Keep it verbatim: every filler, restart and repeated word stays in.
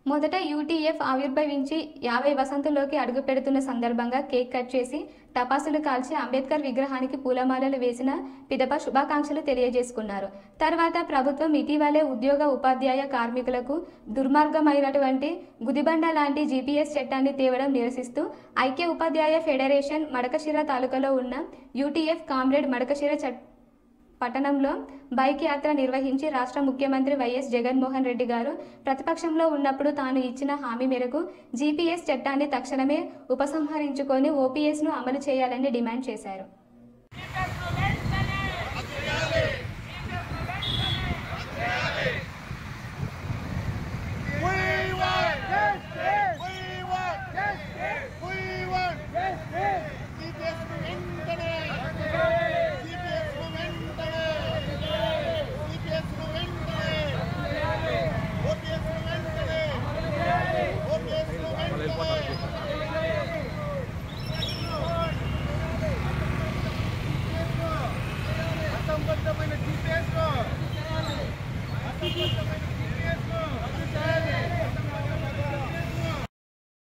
మొదట యూటీఎఫ్ ఆవిర్భవించి యాభై వసంతంలోకి అడుగుపెడుతున్న సందర్భంగా కేక్ కట్ చేసి టపాసులు కాల్చి అంబేద్కర్ విగ్రహానికి పూలమాలలు వేసిన పిదప శుభాకాంక్షలు తెలియజేసుకున్నారు. తర్వాత ప్రభుత్వం ఇటీవలే ఉద్యోగ ఉపాధ్యాయ కార్మికులకు దుర్మార్గమైనటువంటి గుదిబండ లాంటి జీపీఎస్ చట్టాన్ని తేవడం నిరసిస్తూ ఐక్య ఉపాధ్యాయ ఫెడరేషన్ మడకశిర తాలూకాలో ఉన్న యూటీఎఫ్ కామ్రేడ్ మడకశిర చట్ పట్టణంలో బైక్ యాత్ర నిర్వహించి రాష్ట్ర ముఖ్యమంత్రి వైఎస్ జగన్మోహన్ రెడ్డి గారు ప్రతిపక్షంలో ఉన్నప్పుడు తాను ఇచ్చిన హామీ మేరకు జీపీఎస్ చట్టాన్ని తక్షణమే ఉపసంహరించుకొని ఓపీఎస్ను అమలు చేయాలని డిమాండ్ చేశారు. అసంబద్ధమైన జీపీఎస్